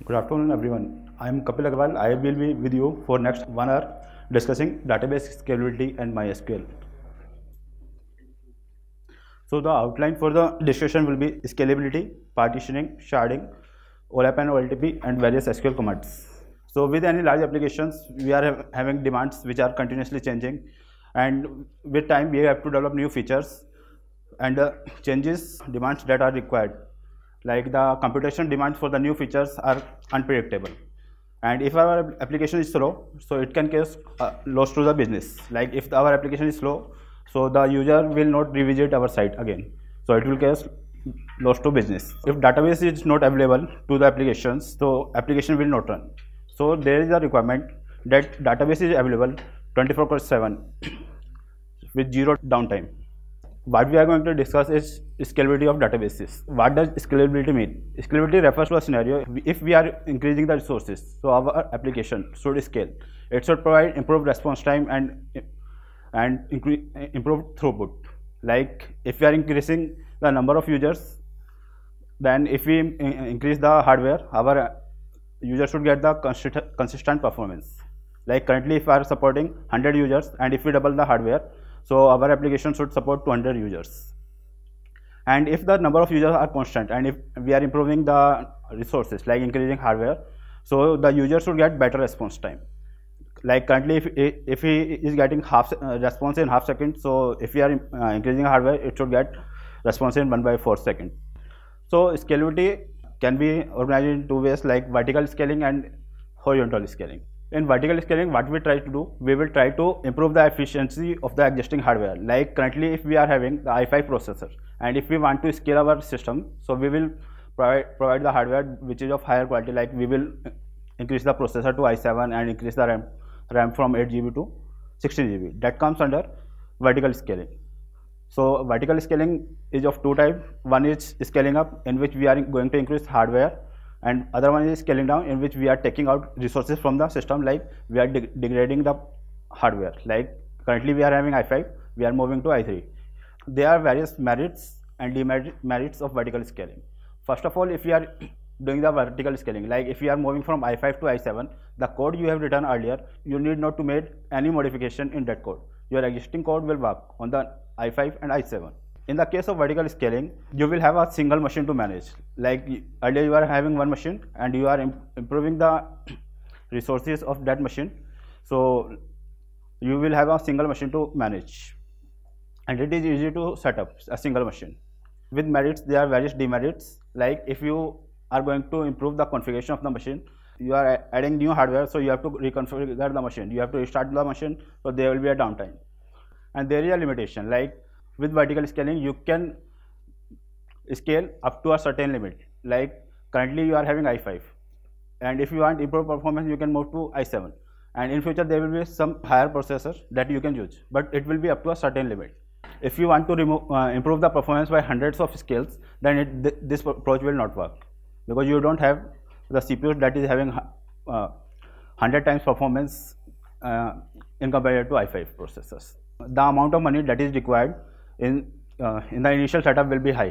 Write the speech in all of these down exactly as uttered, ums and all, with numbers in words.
Good afternoon, everyone. I am Kapil Aggarwal. I will be with you for next one hour discussing database scalability and MySQL. So the outline for the discussion will be scalability, partitioning, sharding, O L A P and O L T P, and various S Q L commands. So with any large applications, we are have, having demands which are continuously changing, and with time we have to develop new features and uh, changes demands that are required. Like the computation demands for the new features are unpredictable, and if our application is slow, so it can cause uh, loss to the business. Like if our application is slow, so the user will not revisit our site again, so it will cause loss to business. If database is not available to the applications, so application will not run. So there is a requirement that database is available twenty-four by seven with zero downtime. What we are going to discuss is scalability of databases. What does scalability mean? Scalability refers to a scenario if we are increasing the resources, so our application should scale. It should provide improved response time and and increase, improved throughput. Like if we are increasing the number of users, then if we increase the hardware, our user should get the consistent, consistent performance. Like currently, if we are supporting one hundred users, and if we double the hardware, so our application should support two hundred users. And if the number of users are constant, and if we are improving the resources, like increasing hardware, so the user should get better response time. Like currently, if, if he is getting half uh, response in half second, so if we are uh, increasing hardware, it should get response in one by four second. So scalability can be organized in two ways, like vertical scaling and horizontal scaling. In vertical scaling, what we try to do, we will try to improve the efficiency of the existing hardware. Like currently, if we are having the I five processor, and if we want to scale our system, so we will provide, provide the hardware which is of higher quality. Like we will increase the processor to I seven and increase the RAM, RAM from eight G B to sixteen G B. That comes under vertical scaling. So vertical scaling is of two types. One is scaling up, in which we are going to increase hardware, and other one is scaling down, in which we are taking out resources from the system, like we are de degrading the hardware. Like currently we are having I five, we are moving to I three. There are various merits and demerits of vertical scaling. First of all, if we are doing the vertical scaling, like if we are moving from I five to I seven, the code you have written earlier, you need not to make any modification in that code. Your existing code will work on the I five and I seven. In the case of vertical scaling, you will have a single machine to manage. Like earlier you are having one machine and you are imp improving the resources of that machine. So you will have a single machine to manage. And it is easy to set up a single machine. With merits, there are various demerits. Like if you are going to improve the configuration of the machine, you are adding new hardware, so you have to reconfigure the machine. You have to restart the machine, so there will be a downtime. And there is a limitation. Like with vertical scaling, you can scale up to a certain limit. Like currently you are having I five, and if you want improved performance, you can move to I seven. And in future there will be some higher processor that you can use, but it will be up to a certain limit. If you want to remove, uh, improve the performance by hundreds of scales, then it, th this approach will not work, because you don't have the C P U that is having uh, one hundred times performance uh, in comparison to I five processors. The amount of money that is required in uh, in the initial setup will be high.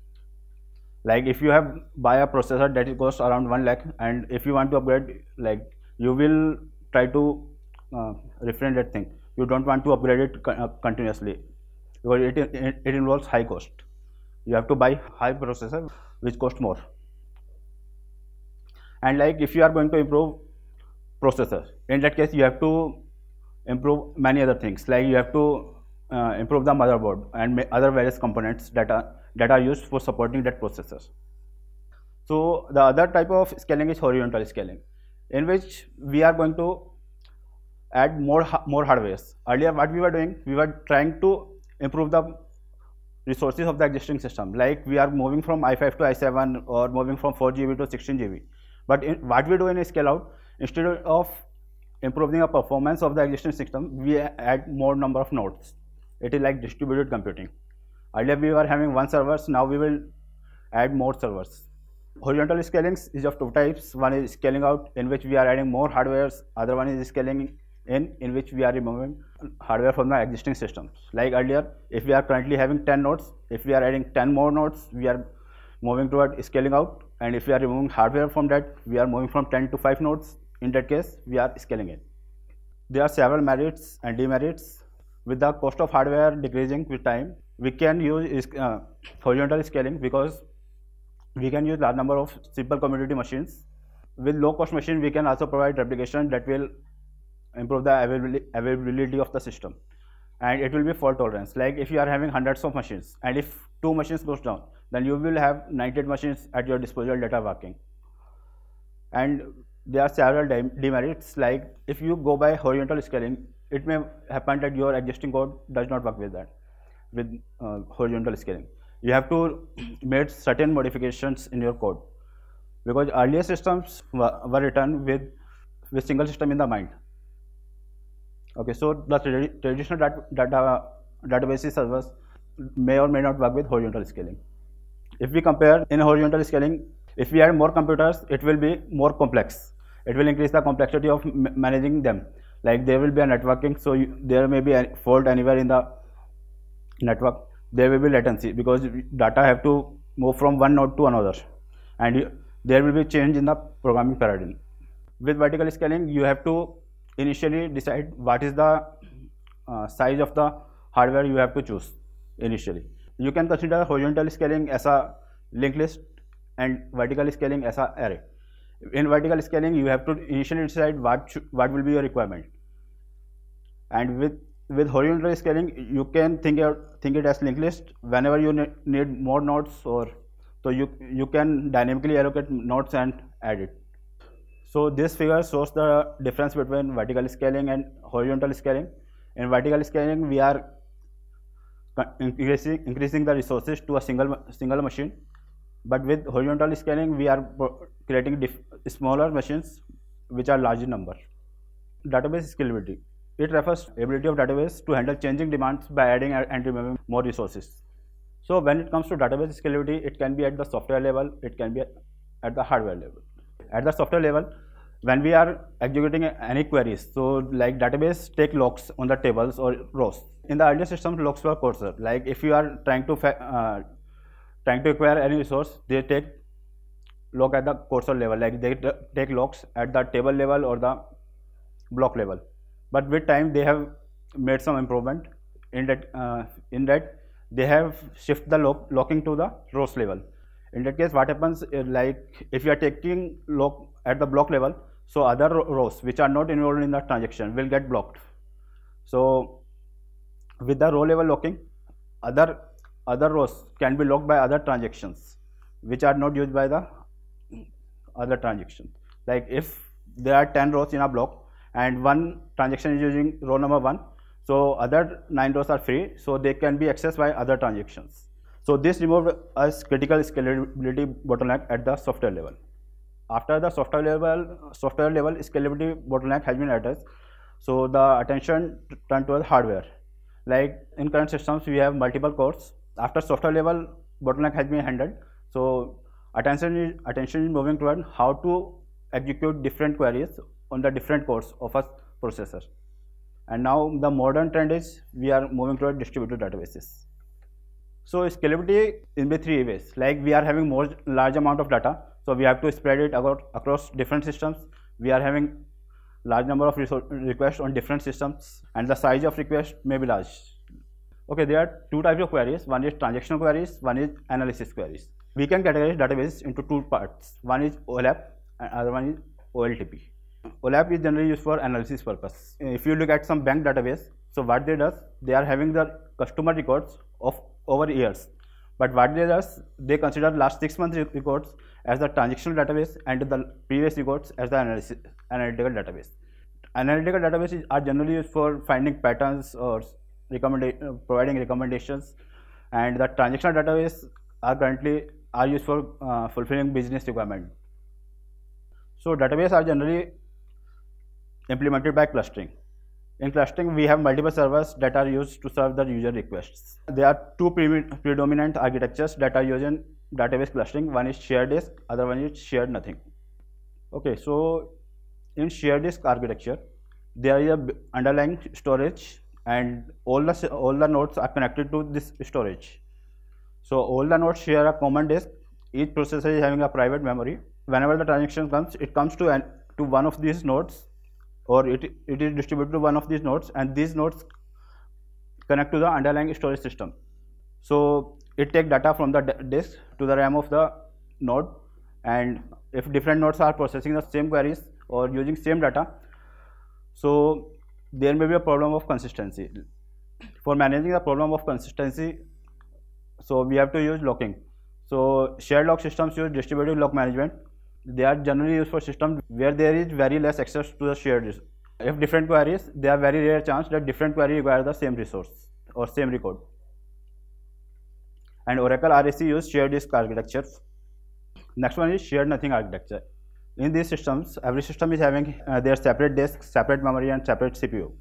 Like if you have buy a processor that it costs around one lakh, and if you want to upgrade, like you will try to uh, refrain that thing. You don't want to upgrade it co uh, continuously, because it, it it involves high cost. You have to buy high processor which cost more. And like if you are going to improve processor, in that case you have to improve many other things. Like you have to uh, improve the motherboard and other various components that are that are used for supporting that processor. So the other type of scaling is horizontal scaling, in which we are going to add more more hardwares. Earlier what we were doing, we were trying to improve the resources of the existing system. Like we are moving from I five to I seven, or moving from four G B to sixteen G B. But in, what we do in a scale out, instead of improving the performance of the existing system, we add more number of nodes. It is like distributed computing. Earlier we were having one servers, now we will add more servers. Horizontal scaling is of two types. One is scaling out, in which we are adding more hardwares. Other one is scaling in, in which we are removing hardware from the existing systems. Like earlier, if we are currently having ten nodes, if we are adding ten more nodes, we are moving toward scaling out, and if we are removing hardware from that, we are moving from ten to five nodes. In that case, we are scaling it. There are several merits and demerits. With the cost of hardware decreasing with time, we can use uh, horizontal scaling because we can use large number of simple commodity machines. With low cost machine, we can also provide replication that will improve the availability of the system, and it will be fault tolerance. Like if you are having hundreds of machines, and if two machines goes down, then you will have ninety-eight machines at your disposal that are working. And there are several demerits, like if you go by horizontal scaling, it may happen that your existing code does not work with that. With uh, horizontal scaling, you have to make certain modifications in your code, because earlier systems were, were written with with single system in the mind. Okay, so the traditional data, data database servers may or may not work with horizontal scaling. If we compare in horizontal scaling, if we add more computers, it will be more complex. It will increase the complexity of managing them. Like there will be a networking, so you, there may be a fault anywhere in the network. There will be latency because data have to move from one node to another, and you, there will be change in the programming paradigm. With vertical scaling, you have to initially decide what is the uh, size of the hardware you have to choose initially. You can consider horizontal scaling as a linked list and vertical scaling as a array. In vertical scaling, you have to initially decide what what will be your requirement, and with with horizontal scaling, you can think it, think it as linked list. Whenever you ne need more nodes, or so you you can dynamically allocate nodes and add it. So this figure shows the difference between vertical scaling and horizontal scaling. In vertical scaling, we are increasing increasing the resources to a single single machine. But with horizontal scaling, we are creating smaller machines which are large in number. Database scalability. It refers to the ability of database to handle changing demands by adding and removing more resources. So when it comes to database scalability, it can be at the software level, it can be at the hardware level. At the software level, when we are executing any queries, so like database take locks on the tables or rows. In the earlier systems, locks were cursor. Like if you are trying to uh, trying to acquire any resource, they take log at the cursor level, like they take logs at the table level or the block level. But with time, they have made some improvement in that. Uh, in that, they have shifted the log locking to the rows level. In that case, what happens? Uh, like if you are taking log at the block level, so other rows which are not involved in the transaction will get blocked. So with the row level locking, other other rows can be locked by other transactions which are not used by the other transactions. Like if there are ten rows in a block and one transaction is using row number one, so other nine rows are free, so they can be accessed by other transactions. So this removed a critical scalability bottleneck at the software level. After the software level, software level scalability bottleneck has been addressed, so the attention turned towards hardware. Like in current systems, we have multiple cores. After software level bottleneck has been handled, so attention is attention is moving toward how to execute different queries on the different cores of a processor. And now the modern trend is we are moving toward distributed databases. So scalability in the three ways. Like we are having more large amount of data, so we have to spread it across different systems. We are having large number of requests on different systems, and the size of request may be large. Okay, there are two types of queries. One is transactional queries, one is analysis queries. We can categorize databases into two parts. One is O L A P and other one is O L T P. O L A P is generally used for analysis purpose. If you look at some bank database, so what they does, they are having the customer records of over years. But what they does, they consider last six months records as the transactional database and the previous records as the analysis, analytical database. Analytical databases are generally used for finding patterns or recommenda providing recommendations, and the transactional database are currently are used for uh, fulfilling business requirement. So databases are generally implemented by clustering. In clustering, we have multiple servers that are used to serve the user requests. There are two pre predominant architectures that are used in database clustering. One is shared disk, other one is shared nothing. Okay, so in shared disk architecture, there is a underlying storage, and all the all the nodes are connected to this storage. So all the nodes share a common disk each processor is having a private memory. Whenever the transaction comes, it comes to an, to one of these nodes, or it, it is distributed to one of these nodes, and these nodes connect to the underlying storage system. So it takes data from the disk to the RAM of the node, and if different nodes are processing the same queries or using same data, so there may be a problem of consistency. For managing the problem of consistency, so we have to use locking. So shared lock systems use distributed lock management. They are generally used for systems where there is very less access to the shared. If different queries, there are very rare chance that different query require the same resource or same record. And Oracle R A C use shared disk architecture. Next one is shared nothing architecture. In these systems, every system is having uh, their separate disk, separate memory, and separate C P U.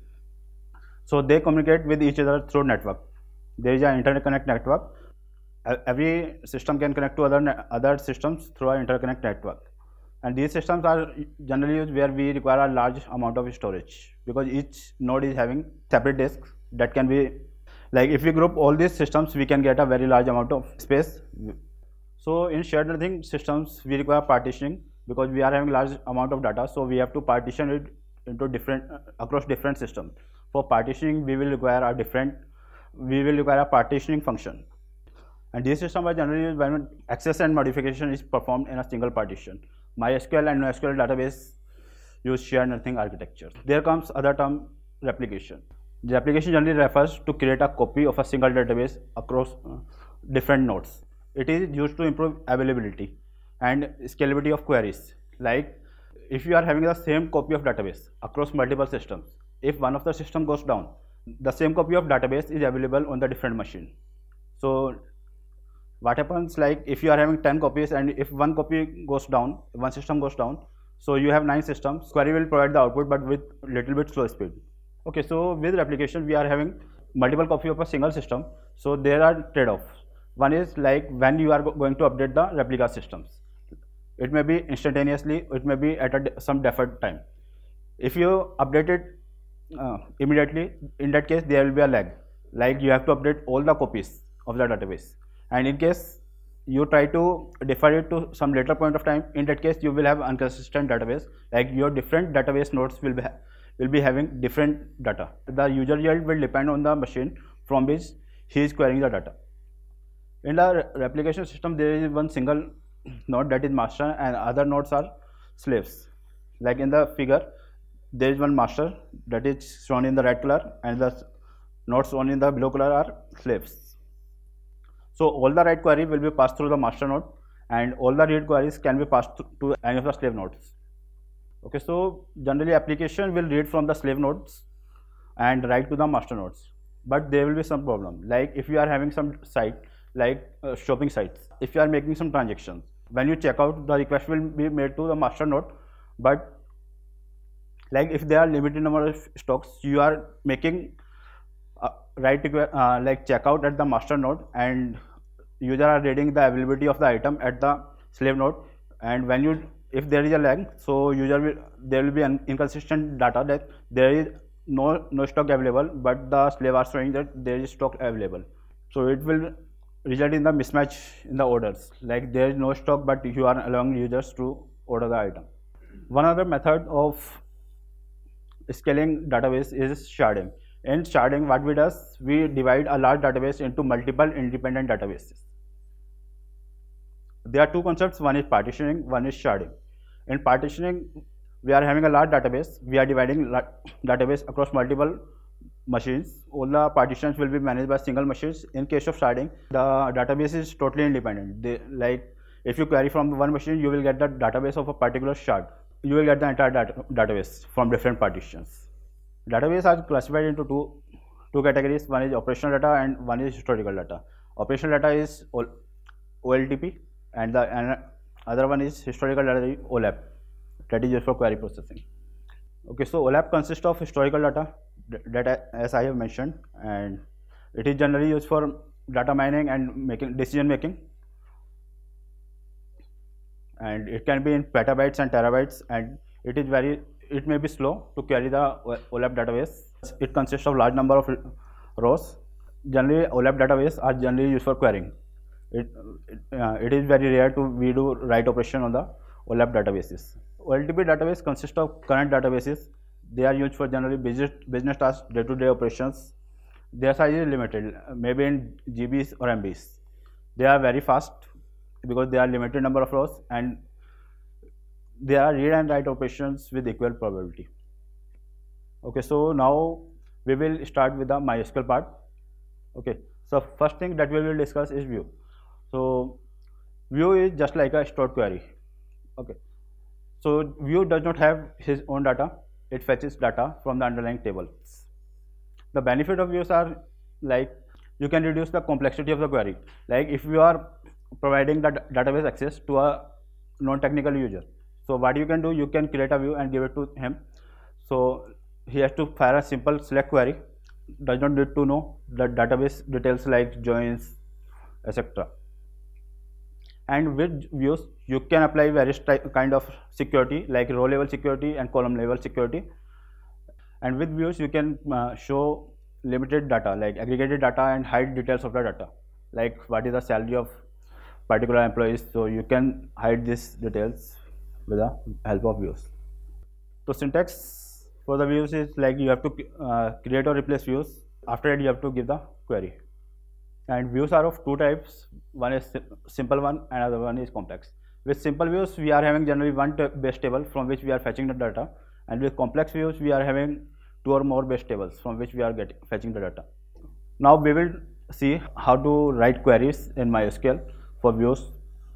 So they communicate with each other through network. There is an interconnect network. Every system can connect to other other systems through an interconnect network. And these systems are generally used where we require a large amount of storage, because each node is having separate disks that can be, like if we group all these systems, we can get a very large amount of space. So in shared nothing systems, we require partitioning because we are having large amount of data. So we have to partition it into different uh, across different systems. For partitioning, we will require a different, we will require a partitioning function. And these systems are generally used when access and modification is performed in a single partition. MySQL and NoSQL database use shared nothing architecture. There comes other term, replication. The replication generally refers to create a copy of a single database across uh, different nodes. It is used to improve availability and scalability of queries. Like if you are having the same copy of database across multiple systems, if one of the system goes down, the same copy of database is available on the different machine. So what happens, like if you are having ten copies and if one copy goes down, one system goes down, so you have nine systems, query will provide the output but with little bit slow speed. Okay, so with replication we are having multiple copy of a single system, so there are trade-offs. One is like when you are going to update the replica systems, it may be instantaneously, it may be at a, some deferred time. If you update it uh, immediately, in that case there will be a lag, like you have to update all the copies of the database. And in case you try to defer it to some later point of time, in that case you will have inconsistent database, like your different database nodes will be will be having different data. The user yield will depend on the machine from which he is querying the data. In the replication system, there is one single node that is master and other nodes are slaves. Like in the figure, there is one master that is shown in the red color and the nodes shown in the blue color are slaves. So all the write query will be passed through the master node and all the read queries can be passed to any of the slave nodes. Okay, so generally application will read from the slave nodes and write to the master nodes. But there will be some problem, like if you are having some site like uh, shopping sites, if you are making some transactions, when you check out, the request will be made to the master node, but like if there are limited number of stocks, you are making uh, right uh, like checkout at the master node and user are reading the availability of the item at the slave node, and when you, if there is a lag, so user will, there will be an inconsistent data that there is no no stock available, but the slave are showing that there is stock available. So it will result in the mismatch in the orders, like there is no stock but you are allowing users to order the item. One other method of scaling database is sharding. In sharding, what we does, we divide a large database into multiple independent databases. There are two concepts, one is partitioning, one is sharding. In partitioning, we are having a large database, we are dividing database across multiple machines. All the partitions will be managed by single machines. In case of sharding, the database is totally independent. They, like if you query from one machine, you will get the database of a particular shard. You will get the entire data database from different partitions. Database are classified into two, two categories. One is operational data and one is historical data. Operational data is O L T P and the and other one is historical data, O L A P, that is used for query processing. Okay, so O L A P consists of historical data that as I have mentioned, and it is generally used for data mining and making decision making, and it can be in petabytes and terabytes, and it is very, it may be slow to carry the O L A P database. It consists of large number of rows. Generally O L A P database are generally used for querying. it it, uh, it is very rare to we do write operation on the O L A P databases. O L T P database consists of current databases. They are used for generally business business tasks, day-to-day operations. Their size is limited, uh, maybe in G Bs or M Bs. They are very fast because they are limited number of rows, and they are read and write operations with equal probability. Okay, so now we will start with the MySQL part. Okay, so first thing that we will discuss is view. So view is just like a stored query. Okay, so view does not have his own data. It fetches data from the underlying tables. The benefit of views are like you can reduce the complexity of the query. Like if you are providing the database access to a non-technical user, so what you can do, you can create a view and give it to him. So he has to fire a simple select query, does not need to know the database details like joins, et cetera. And with views, you can apply various kind of security like row level security and column level security. And with views, you can uh, show limited data like aggregated data and hide details of the data, like what is the salary of particular employees. So you can hide these details with the help of views. So syntax for the views is like you have to uh, create or replace views. After that, you have to give the query. And views are of two types. One is simple one, and another one is complex. With simple views, we are having generally one base table from which we are fetching the data, and with complex views, we are having two or more base tables from which we are getting fetching the data. Now we will see how to write queries in MySQL for views.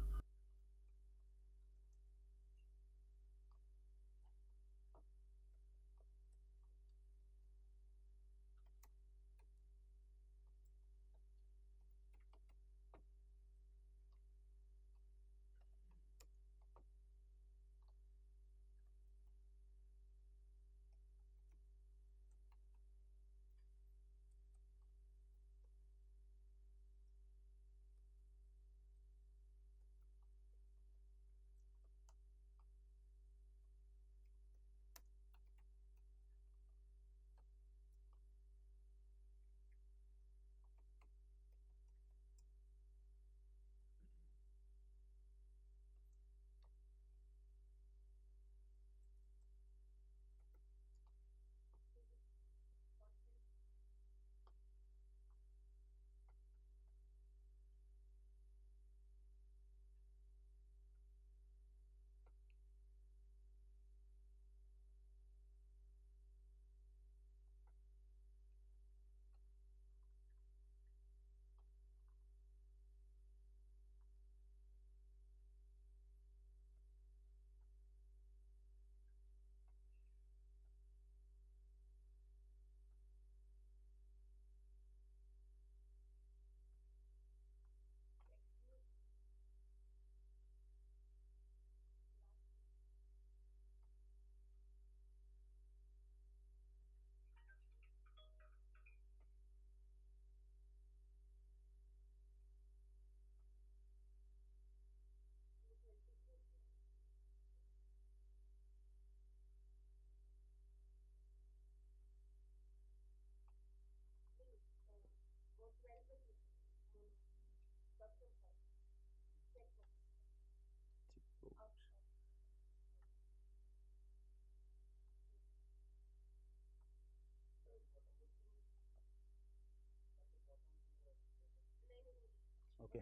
Okay.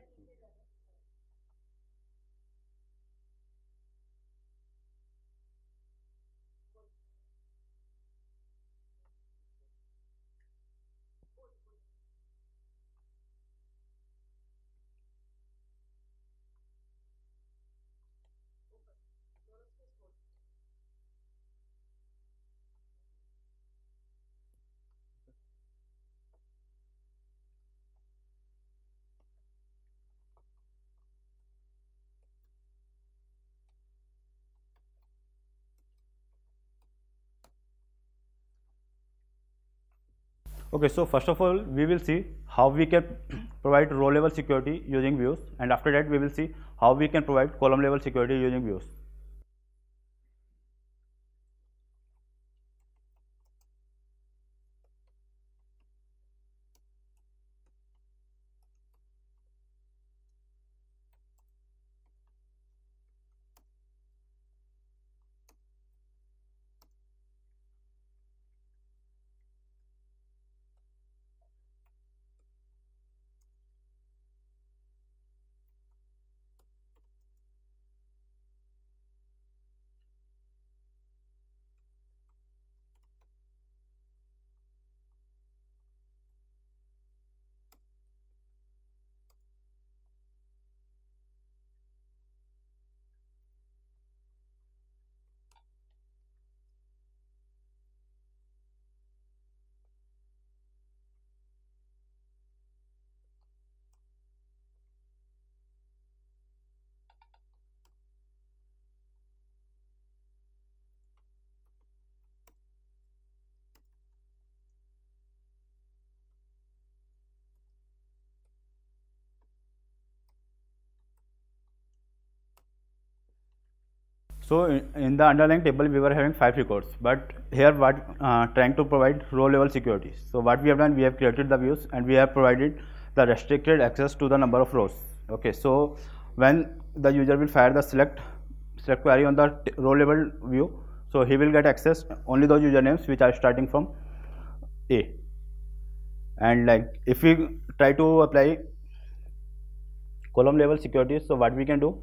Okay, so first of all, we will see how we can provide row level security using views, and after that, we will see how we can provide column level security using views. So in, in the underlying table we were having five records, but here what uh, trying to provide row level security. So what we have done, we have created the views and we have provided the restricted access to the number of rows. Okay, so when the user will fire the select select query on the row level view, so he will get access only those usernames which are starting from A. And like if we try to apply column level security, so what we can do,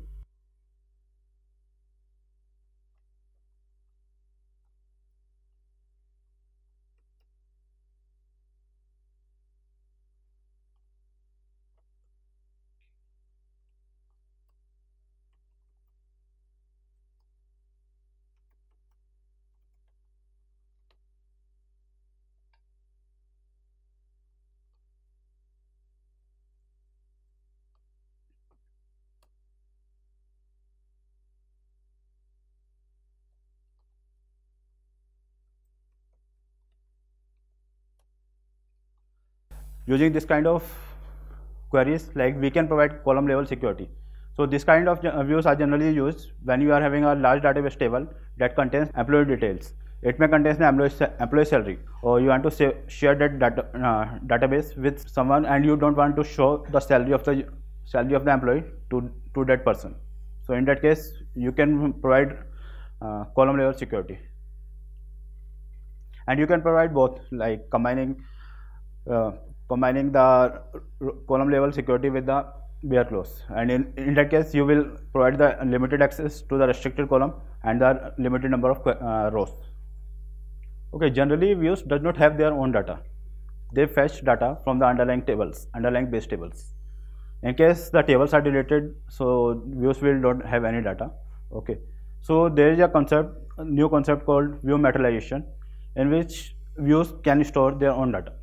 using this kind of queries, like we can provide column level security. So this kind of views are generally used when you are having a large database table that contains employee details. It may contain the employee, employee salary, or you want to say, share that data, uh, database with someone and you don't want to show the salary of the salary of the employee to, to that person. So in that case you can provide uh, column level security. And you can provide both, like combining uh, combining the column level security with the bare clause, and in, in that case you will provide the limited access to the restricted column and the limited number of uh, rows. Okay, generally views does not have their own data. They fetch data from the underlying tables, underlying base tables. In case the tables are deleted, so views will not have any data. Okay, so there is a concept, a new concept called view materialization, in which views can store their own data.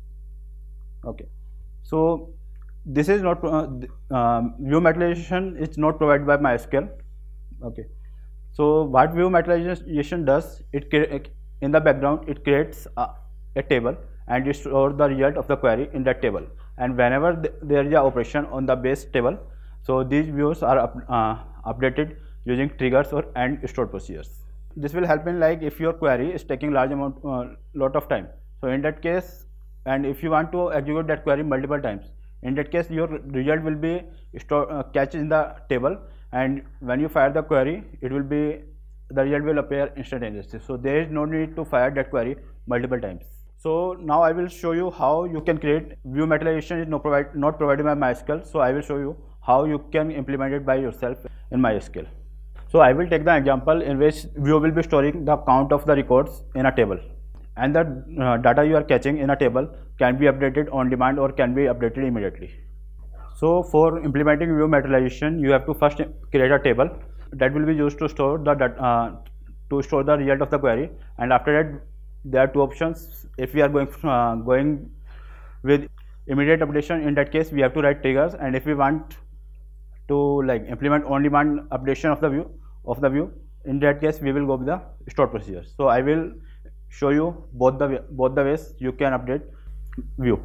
Okay, so this is not uh, um, view materialization is not provided by MySQL. Okay, so what view materialization does, it in the background it creates a, a table and it stores the result of the query in that table, and whenever th there is a operation on the base table, so these views are up, uh, updated using triggers or and stored procedures. This will help in, like, if your query is taking large amount uh, lot of time, so in that case, and if you want to execute that query multiple times, in that case your result will be store, uh, catch in the table, and when you fire the query, it will be the result will appear instantaneously. So there is no need to fire that query multiple times. So now I will show you how you can create view materialization is not, provide, not provided by MySQL. So I will show you how you can implement it by yourself in MySQL. So I will take the example in which view will be storing the count of the records in a table, and the uh, data you are catching in a table can be updated on demand or can be updated immediately. So for implementing view materialization, you have to first create a table that will be used to store the uh, to store the result of the query, and after that there are two options. If we are going uh, going with immediate updation, in that case we have to write triggers, and if we want to like implement on demand updation of the view of the view, in that case we will go with the stored procedures. So I will show you both the both the ways you can update view.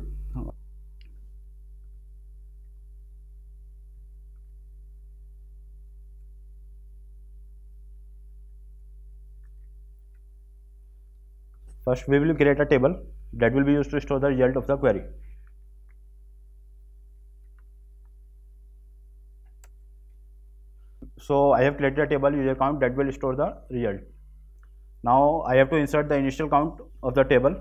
First we will create a table that will be used to store the result of the query. So I have created a table user count that will store the result. Now I have to insert the initial count of the table.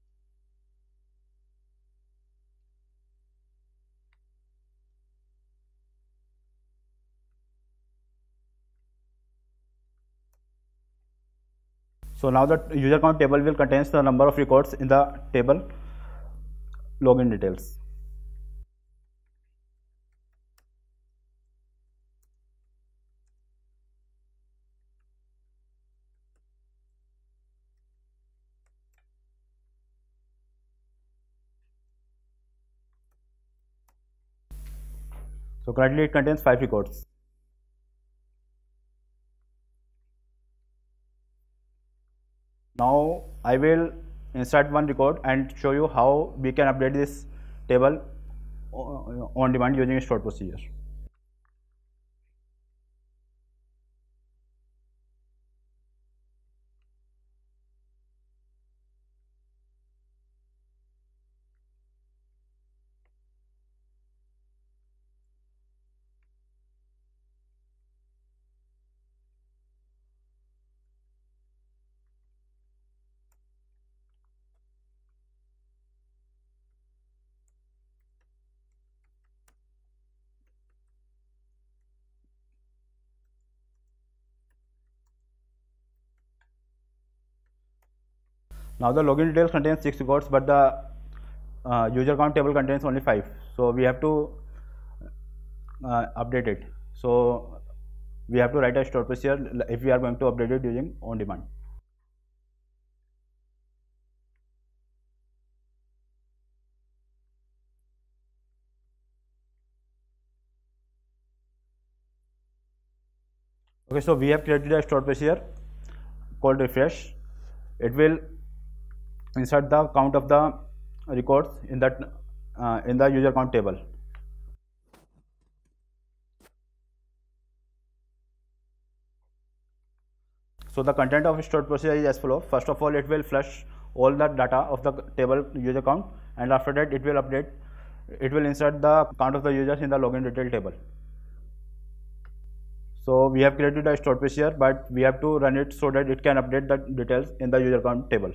So now the user count table will contain the number of records in the table login details. So currently it contains five records. Now I will insert one record and show you how we can update this table on demand using a stored procedure. Now the login details contains six records, but the uh, user count table contains only five. So we have to uh, update it. So we have to write a stored procedure if we are going to update it using on demand. Okay, so we have created a stored procedure called refresh. It will insert the count of the records in that uh, in the user count table. So the content of stored procedure is as follows. First of all, it will flush all the data of the table user count, and after that it will update, it will insert the count of the users in the login detail table. So we have created a stored procedure, but we have to run it so that it can update the details in the user count table.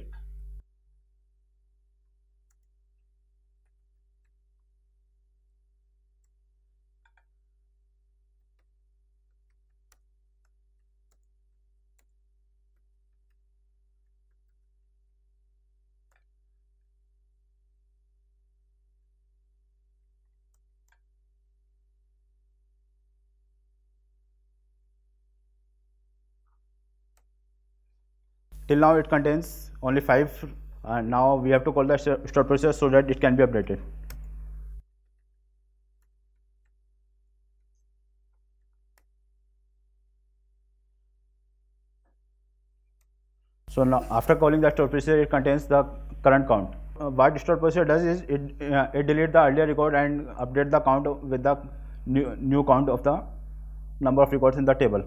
Till now it contains only five, and now we have to call the stored procedure so that it can be updated. So now after calling the stored procedure, it contains the current count. Uh, what stored procedure does is it uh, it deletes the earlier record and update the count with the new, new count of the number of records in the table.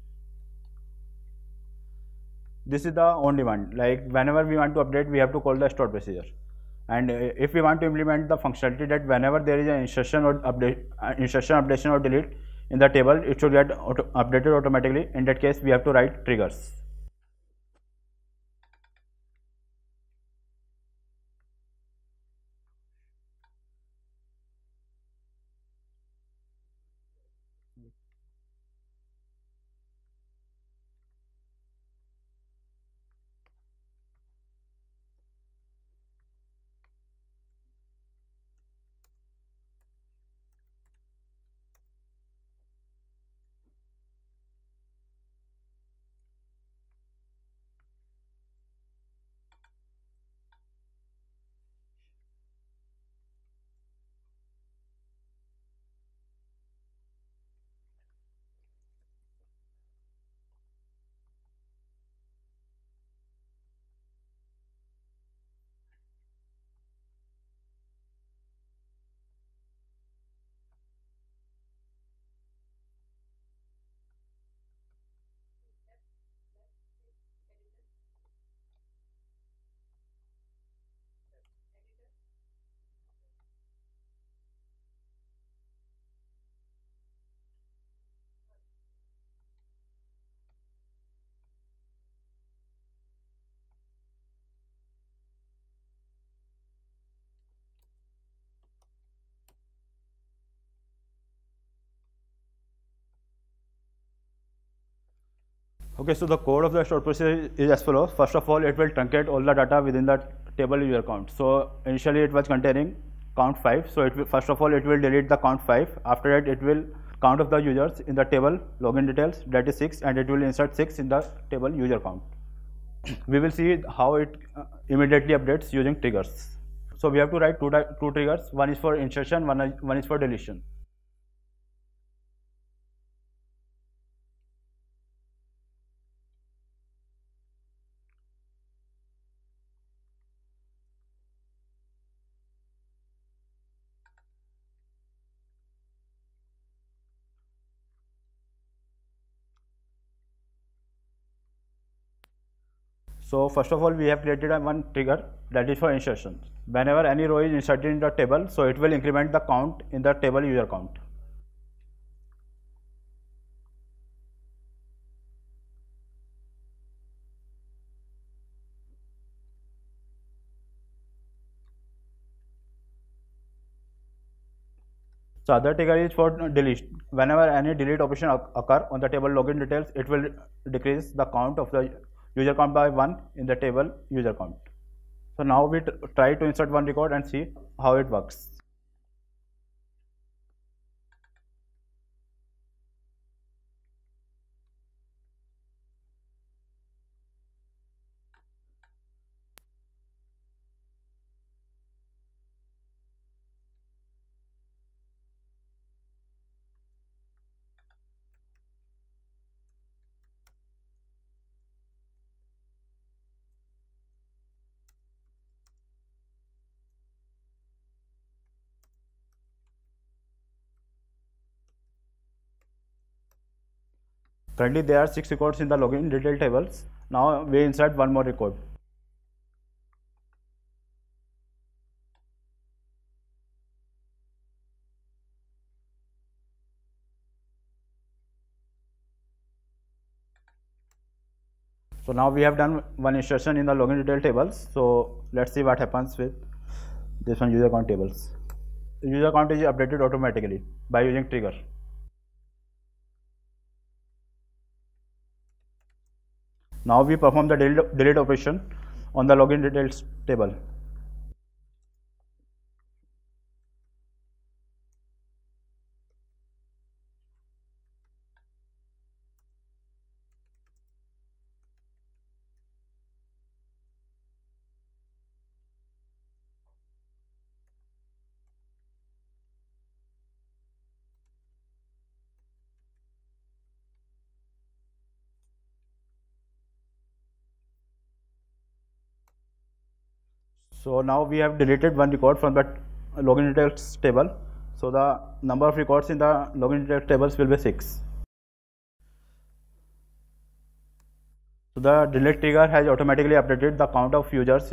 This is the on demand. Like whenever we want to update, we have to call the stored procedure. And if we want to implement the functionality that whenever there is an insertion or update, uh, insertion, updation or delete in the table, it should get auto updated automatically. In that case, we have to write triggers. Okay, so the code of the stored procedure is as follows. First of all, it will truncate all the data within the table user count. So initially it was containing count five. So it will, first of all, it will delete the count five. After that, it will count of the users in the table login details, that is six, and it will insert six in the table user count. We will see how it uh, immediately updates using triggers. So we have to write two, two triggers. One is for insertion, one is, one is for deletion. So first of all, we have created a one trigger that is for insertion. Whenever any row is inserted in the table, so it will increment the count in the table user count. So other trigger is for delete. Whenever any delete operation occur on the table login details, it will decrease the count of the user count by one in the table user count. So now we try to insert one record and see how it works. Currently there are six records in the login detail tables. Now we insert one more record. So now we have done one insertion in the login detail tables. So let's see what happens with this one user account tables. The user account is updated automatically by using trigger. Now we perform the delete, delete operation on the login details table. So now we have deleted one record from that login details table. So the number of records in the login details tables will be six. So the delete trigger has automatically updated the count of users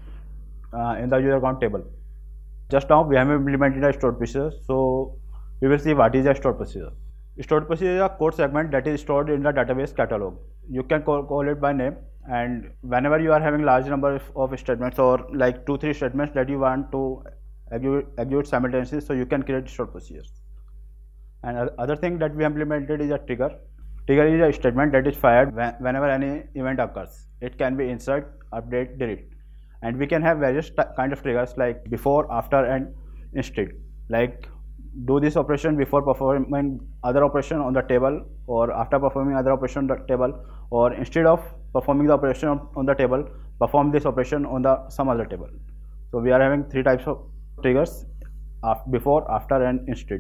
uh, in the user account table. Just now we have implemented a stored procedure. So we will see what is a stored procedure. Stored procedure is a code segment that is stored in the database catalog. You can call, call it by name, and whenever you are having large number of statements or like two three statements that you want to execute, execute simultaneously, so you can create stored procedures. And other thing that we implemented is a trigger. Trigger is a statement that is fired whenever any event occurs. It can be insert, update, delete, and we can have various kind of triggers like before, after, and instead. Like do this operation before performing other operation on the table, or after performing other operation on the table, or instead of performing the operation on the table, perform this operation on the some other table. So we are having three types of triggers: before, after, and instead.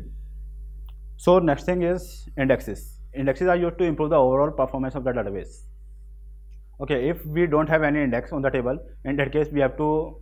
So next thing is indexes. Indexes are used to improve the overall performance of the database. Okay, if we don't have any index on the table, in that case we have to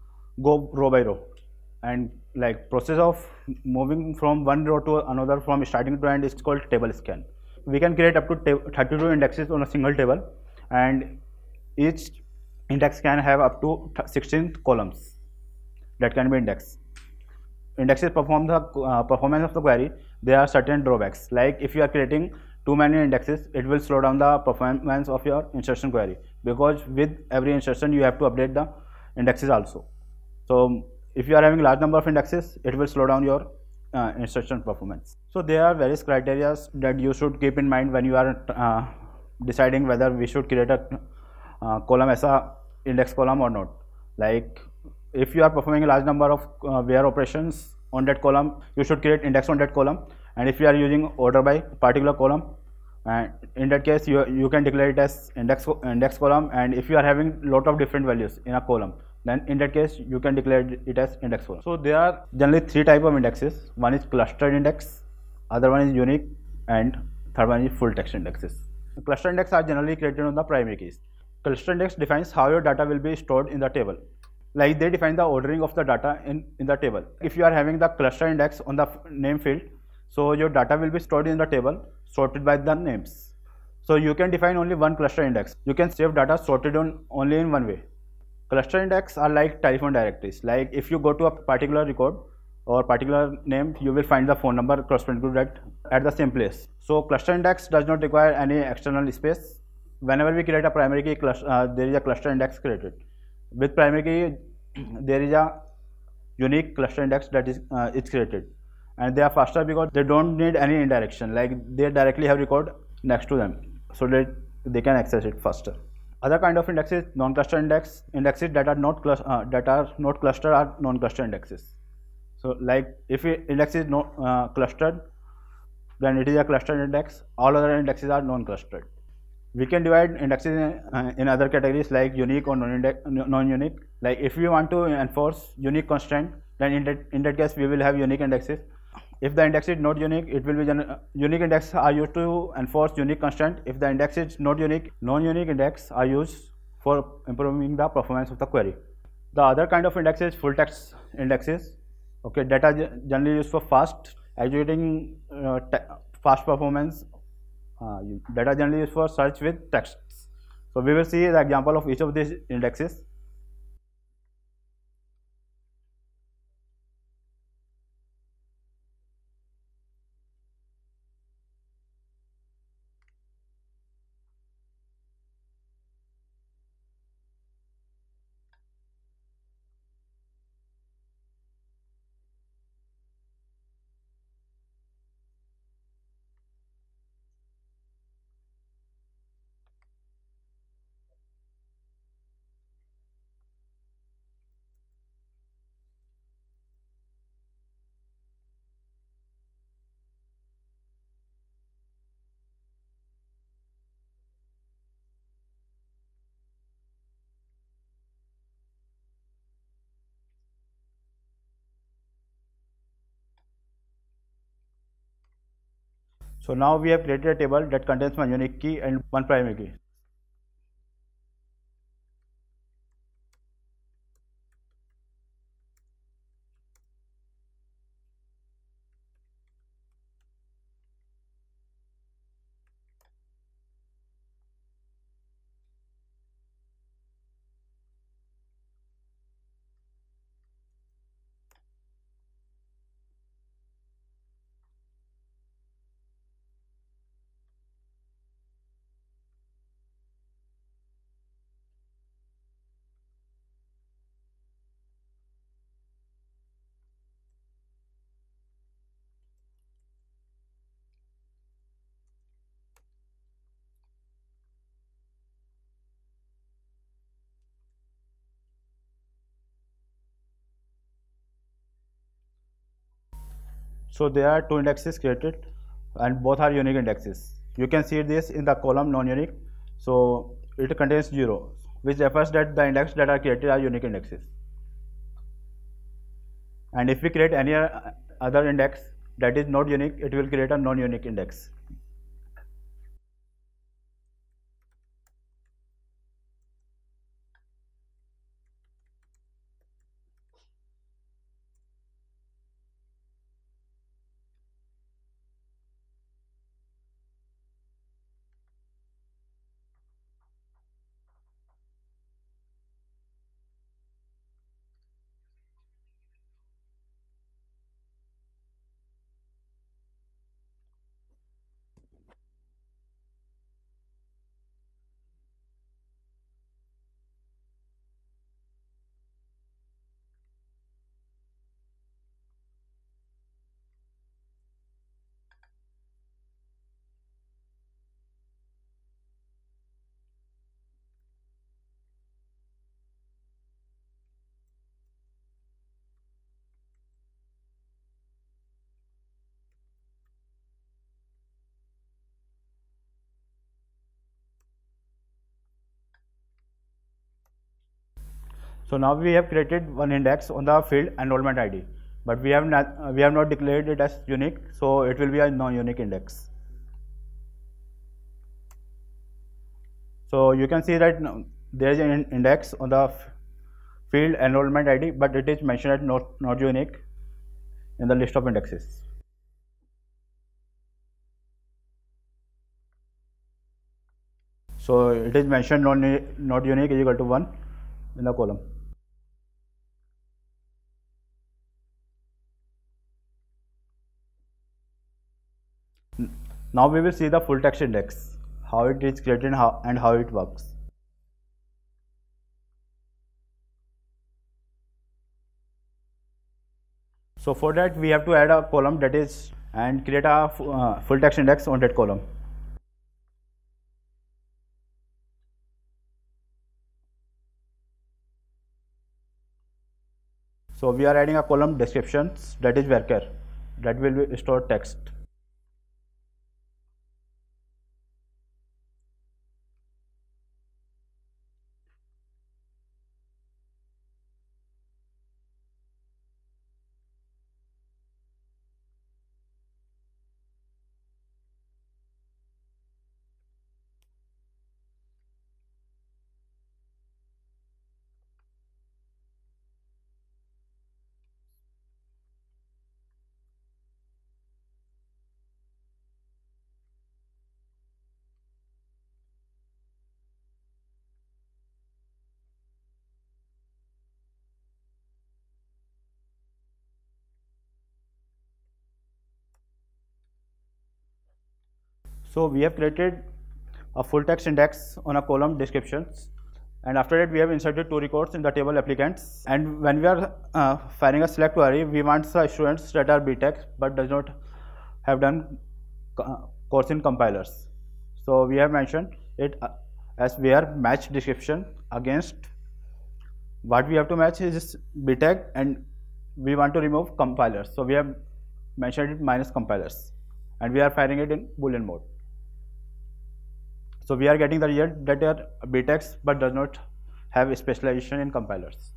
go row by row, and like process of moving from one row to another from starting to end is called table scan. We can create up to thirty-two indexes on a single table, and each index can have up to sixteen columns that can be indexed. Indexes perform the uh, performance of the query. There are certain drawbacks, like if you are creating too many indexes, it will slow down the performance of your insertion query, because with every insertion you have to update the indexes also. So if you are having large number of indexes, it will slow down your uh, insertion performance. So there are various criteria that you should keep in mind when you are uh, deciding whether we should create a uh, column as a index column or not. Like if you are performing a large number of uh, where operations on that column, you should create index on that column. And if you are using order by particular column, and in that case you, you can declare it as index index column. And if you are having lot of different values in a column, then in that case you can declare it as index column. So there are generally three type of indexes. One is clustered index, other one is unique, and third one is full text indexes. The cluster index are generally created on the primary keys. Cluster index defines how your data will be stored in the table. Like they define the ordering of the data in, in the table. If you are having the cluster index on the name field, so your data will be stored in the table sorted by the names. So you can define only one cluster index. You can save data sorted on only in one way. Cluster index are like telephone directories. Like if you go to a particular record or particular name, you will find the phone number corresponding to that at the same place. So cluster index does not require any external space. Whenever we create a primary key, cluster, uh, there is a cluster index created. With primary key, there is a unique cluster index that is uh, it's created, and they are faster because they don't need any indirection. Like they directly have record next to them, so that they can access it faster. Other kind of indexes, non-cluster index, indexes that are not uh, that are not clustered are non-cluster indexes. So like if index is not uh, clustered, then it is a clustered index. All other indexes are non-clustered. We can divide indexes in, uh, in other categories like unique or non-unique. Like if we want to enforce unique constraint, then in that, in that case we will have unique indexes. If the index is not unique, it will be uh, unique index are used to enforce unique constraint. If the index is not unique, non-unique index are used for improving the performance of the query. The other kind of indexes, full text indexes, okay, that are generally used for fast executing, uh, fast performance, uh, that are generally used for search with texts. So we will see the example of each of these indexes. So now we have created a table that contains one unique key and one primary key. So there are two indexes created and both are unique indexes. You can see this in the column non-unique. So it contains zero, which refers that the index that are created are unique indexes. And if we create any other index that is not unique, it will create a non-unique index. So now we have created one index on the field enrollment I D, but we have not uh, we have not declared it as unique, so it will be a non-unique index. So you can see that there is an index on the field enrollment I D, but it is mentioned as not not unique in the list of indexes. So it is mentioned non not unique is equal to one in the column. Now we will see the full text index, how it is created and how, and how it works. So for that we have to add a column that is and create a uh, full text index on that column. So we are adding a column descriptions, that is varchar, that will be store text. So we have created a full text index on a column descriptions, and after that we have inserted two records in the table applicants. And when we are uh, firing a select query, we want the students that are B Tech but does not have done uh, course in compilers. So we have mentioned it uh, as where match description against what we have to match is B Tech, and we want to remove compilers. So we have mentioned it minus compilers, and we are firing it in Boolean mode. So we are getting the result that are B Techs but does not have specialization in compilers.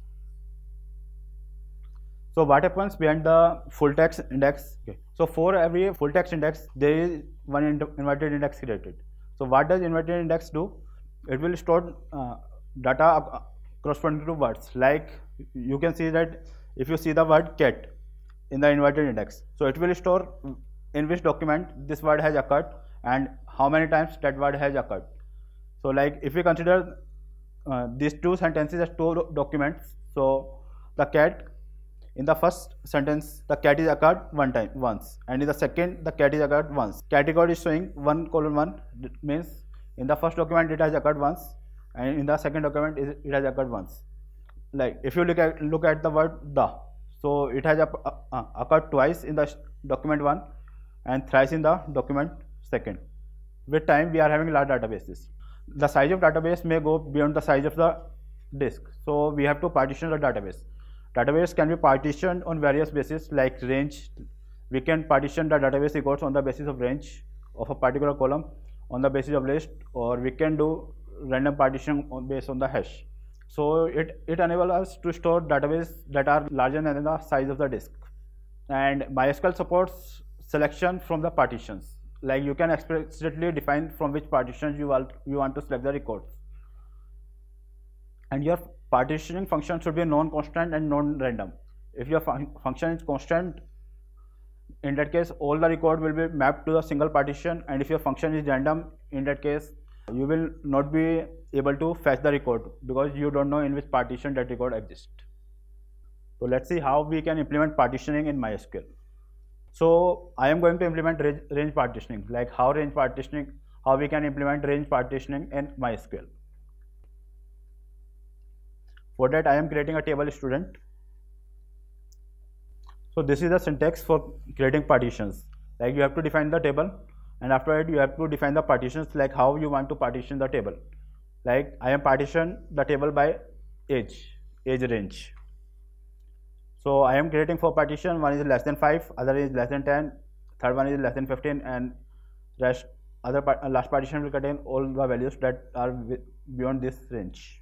So what happens behind the full text index? Okay. So for every full text index, there is one inverted index created. So what does inverted index do? It will store uh, data corresponding to words. Like you can see that if you see the word cat in the inverted index, so it will store in which document this word has occurred and how many times that word has occurred. So like if we consider uh, these two sentences as two documents, so the cat, in the first sentence the cat is occurred one time once, and in the second the cat is occurred once. Cat record is showing one colon one, means in the first document it has occurred once, and in the second document it has occurred once. Like if you look at look at the word the, so it has uh, occurred twice in the document one and thrice in the document second. With time we are having large databases. The size of database may go beyond the size of the disk, so we have to partition the database. Database can be partitioned on various bases like range. We can partition the database records on the basis of range of a particular column, on the basis of list, or we can do random partition on based on the hash. So it, it enables us to store database that are larger than the size of the disk. And MySQL supports selection from the partitions. Like you can explicitly define from which partitions you want, you want to select the records. And your partitioning function should be non-constant and non-random. If your fun function is constant, in that case all the record will be mapped to a single partition, and if your function is random, in that case you will not be able to fetch the record because you don't know in which partition that record exists. So let's see how we can implement partitioning in MySQL. So I am going to implement range partitioning, like how range partitioning, how we can implement range partitioning in MySQL. For that I am creating a table student. So this is the syntax for creating partitions. Like you have to define the table, and after it you have to define the partitions, like how you want to partition the table. Like I am partition the table by age, age range. So I am creating four partition. One is less than five, other is less than ten, third one is less than fifteen, and rest other part, uh, last partition will contain all the values that are beyond this range.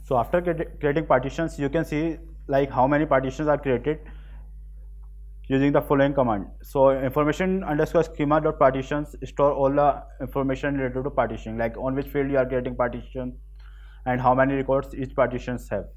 So after creating partitions, you can see like how many partitions are created using the following command. So information underscore schema dot partitions store all the information related to partitioning, like on which field you are creating partition and how many records each partitions have.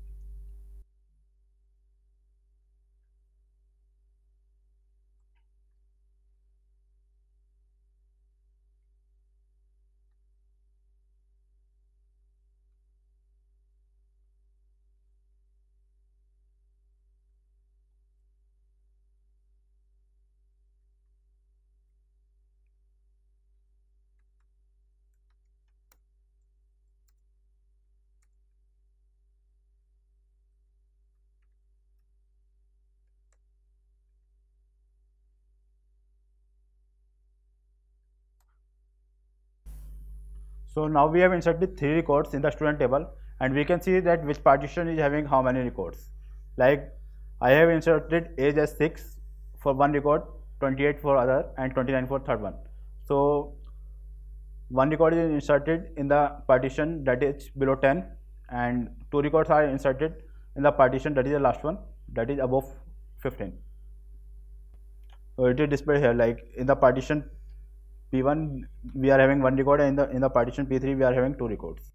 So now we have inserted three records in the student table, and we can see that which partition is having how many records. Like I have inserted age as six for one record, twenty-eight for other, and twenty-nine for third one. So one record is inserted in the partition that is below ten, and two records are inserted in the partition that is the last one, that is above fifteen. So it is displayed here, like in the partition P one we are having one record, and in the in the partition P three we are having two records.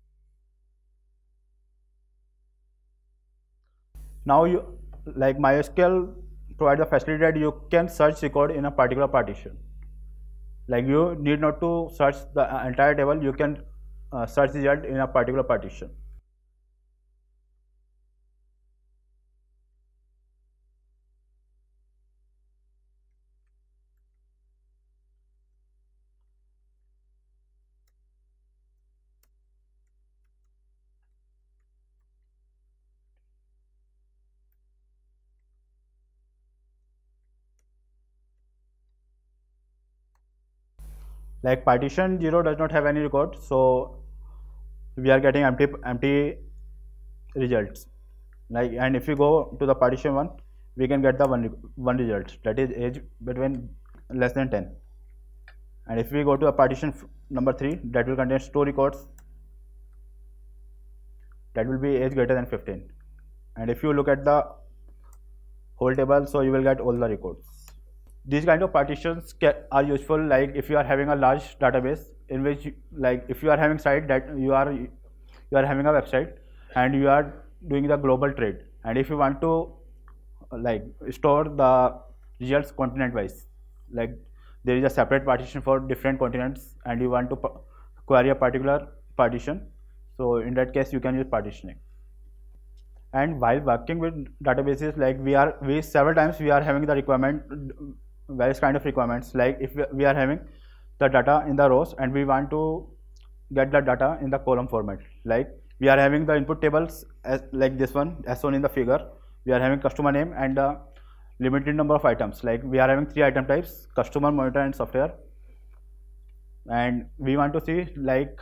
Now you, like MySQL provide the facility that you can search record in a particular partition. Like you need not to search the entire table, you can uh, search the result in a particular partition. Like partition zero does not have any record, so we are getting empty empty results. Like, and if you go to the partition one, we can get the one one result, that is age between less than ten. And if we go to a partition number three, that will contain two records, that will be age greater than fifteen. And if you look at the whole table, so you will get all the records. These kind of partitions are useful, like if you are having a large database in which, like if you are having site that you are you are having a website and you are doing the global trade, and if you want to like store the results continent wise, like there is a separate partition for different continents and you want to query a particular partition, so in that case you can use partitioning. And while working with databases, like we are we several times we are having the requirement, various kind of requirements, like if we are having the data in the rows and we want to get the data in the column format, like we are having the input tables as like this one as shown in the figure, we are having customer name and the limited number of items, like we are having three item types: customer, monitor and software. And we want to see like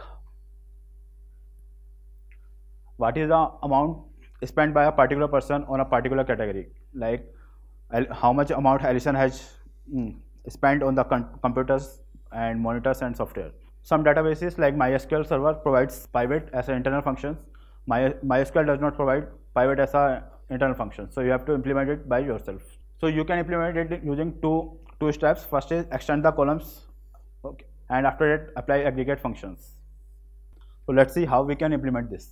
what is the amount spent by a particular person on a particular category, like how much amount Alison has mm, spent on the computers and monitors and software. Some databases like MySQL server provides pivot as an internal function. My, MySQL does not provide pivot as an internal function, so you have to implement it by yourself. So you can implement it using two two steps. First is extend the columns, okay, and after that apply aggregate functions. So let's see how we can implement this.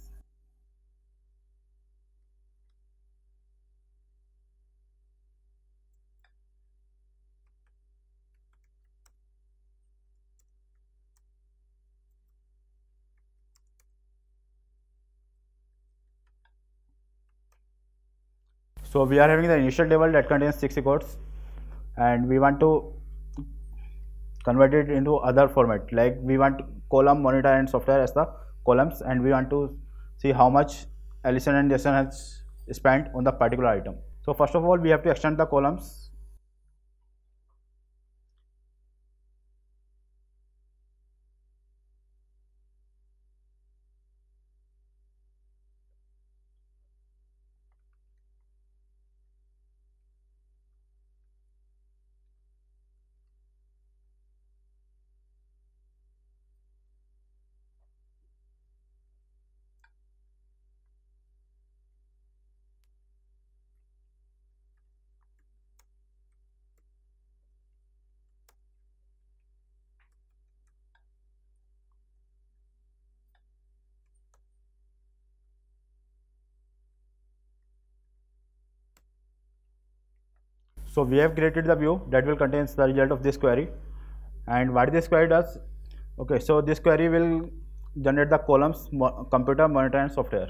So we are having the initial table that contains six records, and we want to convert it into other format, like we want column, monitor and software as the columns, and we want to see how much Alison and Jason has spent on the particular item. So first of all we have to extend the columns. So we have created the view that will contain the result of this query. And what this query does, okay, so this query will generate the columns mo computer, monitor and software.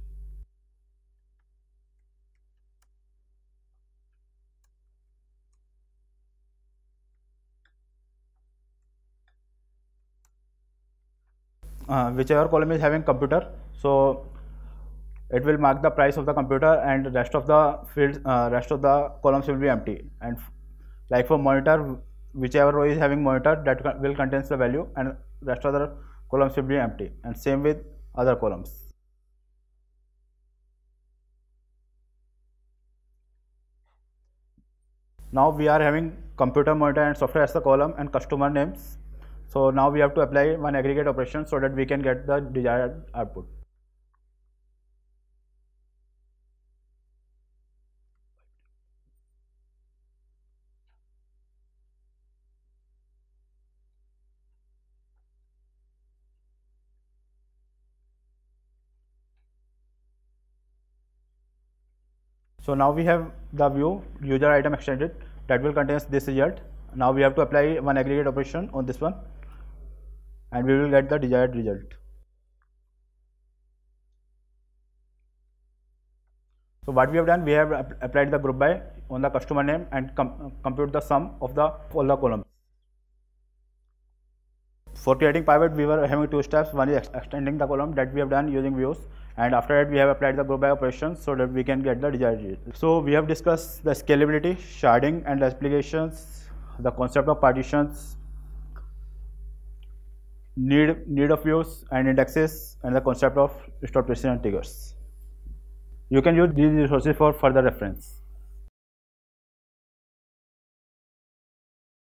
Uh, whichever column is having computer, so it will mark the price of the computer, and rest of the fields, uh, rest of the columns will be empty. And like for monitor, whichever row is having monitor, that will contains the value, and rest of the columns will be empty. And same with other columns. Now we are having computer, monitor and software as the column and customer names. So now we have to apply one aggregate operation so that we can get the desired output. So now we have the view user item extended that will contain this result. Now we have to apply one aggregate operation on this one, and we will get the desired result. So what we have done, we have applied the group by on the customer name and com compute the sum of the all the columns. For creating pivot, we were having two steps. One is ex extending the column that we have done using views, and after that we have applied the group by operation so that we can get the desired result. So we have discussed the scalability, sharding and applications, the concept of partitions, need need of views and indexes, and the concept of stored precision triggers. You can use these resources for further reference.